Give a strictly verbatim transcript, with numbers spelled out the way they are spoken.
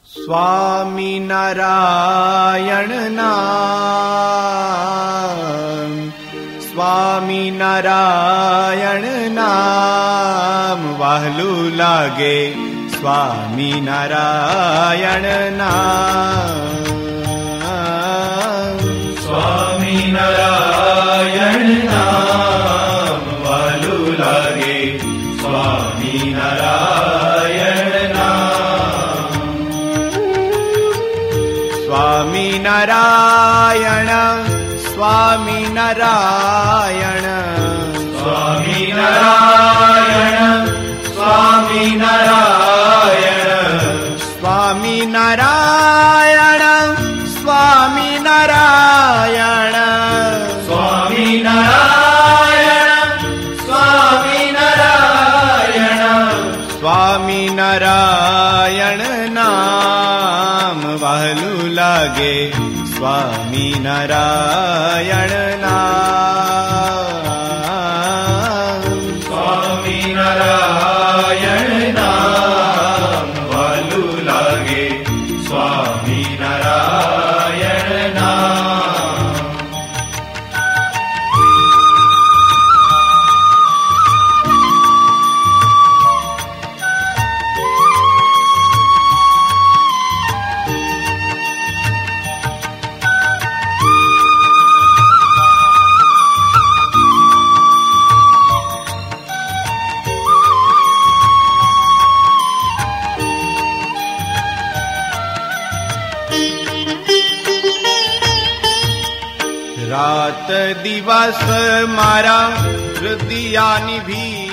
स्वामी नारायण नाम, स्वामी नारायण नाम वाहलू लागे, स्वामी नारायण नाम, स्वामी नारायण नाम वाहलू लागे, स्वामी नारायण नाम, स्वामी नारायण, स्वामी नारायण, स्वामी नारायण, स्वामी नारायण, स्वामी नारायण, स्वामी नारायण, स्वामी नारायण, स्वामी नारायण, स्वामी नारायण नाम वाहलू लागे, स्वामी नारायण नाम, स्वामी नारायण नाम वाहलू लागे, स्वामी नारायण नाम, रात दिवस मारा हृदयानि भी